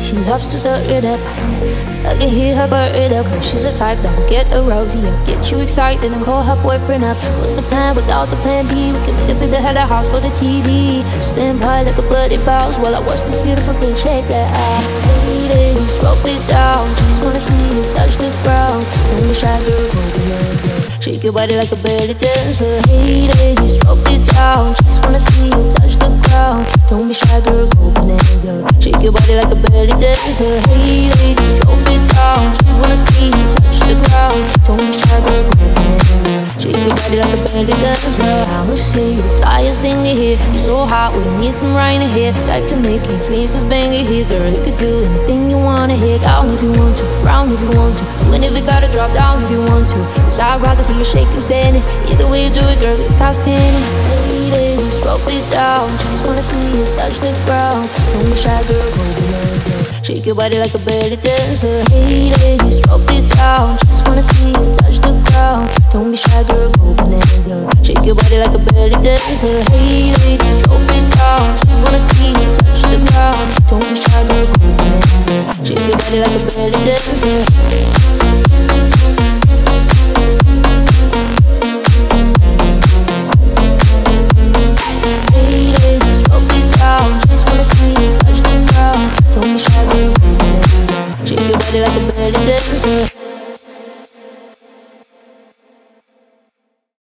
She loves to stir it up. I can hear her burn it up. She's a type that'll get a rosy up, get you excited and call her boyfriend up. What's the plan without the plan B? We can meet up in the head of house for the TV. Stand by like a bloody bounce while I watch this beautiful thing shake that ass. Hey ladies, roll it down. Just wanna see you touch the ground. Don't be shy, girl, go beyond. Shake your body like a belly dancer. Hey ladies, roll it down. Just wanna see you touch the ground. Don't be shy, girl, go bonanza. Shake your body like a belly dancer. Hey ladies, roll it down. Just wanna see you touch the ground. Don't be shy, girl, go bonanza. Shake your body like a belly dancer. I'ma see you the flyest thing you hear. You're so hot, we need some rain in here. Type to make it, sneeze this banger here. Girl, you could do anything you wanna hit. Down if you want to, round if you want to. Doing if you gotta drop down if you want to. Cause I'd rather see you shaking, standing. Either way you do it, girl, get past candy. Hey ladies, roll it down. Just wanna see you touch the ground. Don't be shy, girl, go beyond. Shake your body like a belly dancer. Hey ladies, roll it down. Just wanna see you touch the ground. Don't be shy, girl, go bonanza. Shake your body like a belly dancer. Hey ladies, roll it down. Just wanna see you touch the ground. Don't be shy, girl, go bonanza. Shake your body like a belly dancer.